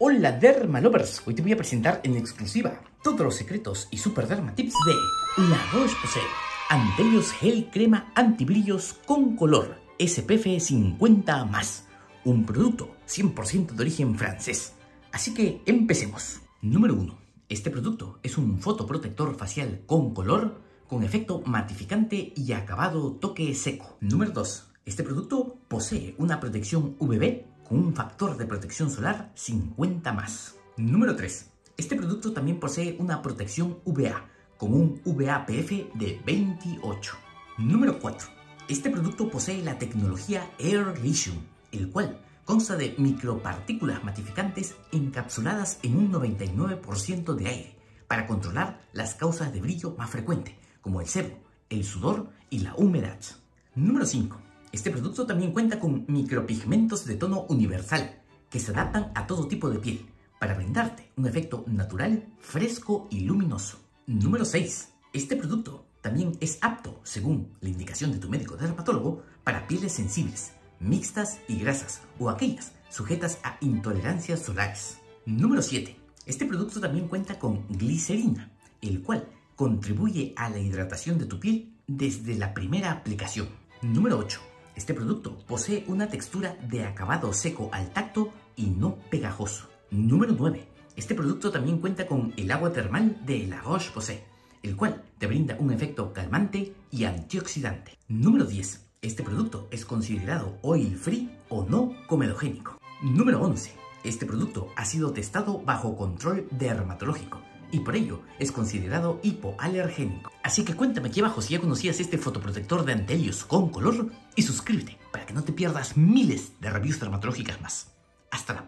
Hola Dermalovers, hoy te voy a presentar en exclusiva todos los secretos y super derma tips de La Roche-Posay Antelios Gel Crema Antibrillos con color SPF 50+, un producto 100% de origen francés. Así que empecemos. Número 1. Este producto es un fotoprotector facial con color, con efecto matificante y acabado toque seco. Número 2. Este producto posee una protección UVB con un factor de protección solar 50+. Número 3. Este producto también posee una protección UVA con un UVA-PF de 28. Número 4. Este producto posee la tecnología Air Lithium, el cual consta de micropartículas matificantes encapsuladas en un 99% de aire para controlar las causas de brillo más frecuentes, como el sebo, el sudor y la humedad. Número 5. Este producto también cuenta con micropigmentos de tono universal que se adaptan a todo tipo de piel para brindarte un efecto natural, fresco y luminoso. Número 6. Este producto también es apto, según la indicación de tu médico dermatólogo, para pieles sensibles, mixtas y grasas o aquellas sujetas a intolerancias solares. Número 7. Este producto también cuenta con glicerina, el cual contribuye a la hidratación de tu piel desde la primera aplicación. Número 8. Este producto posee una textura de acabado seco al tacto y no pegajoso. Número 9. Este producto también cuenta con el agua termal de La Roche-Posay, el cual te brinda un efecto calmante y antioxidante. Número 10. Este producto es considerado oil free o no comedogénico. Número 11. Este producto ha sido testado bajo control dermatológico y por ello es considerado hipoalergénico. Así que cuéntame aquí abajo si ya conocías este fotoprotector de Antelios con color y suscríbete para que no te pierdas miles de reviews dermatológicas más. Hasta la próxima.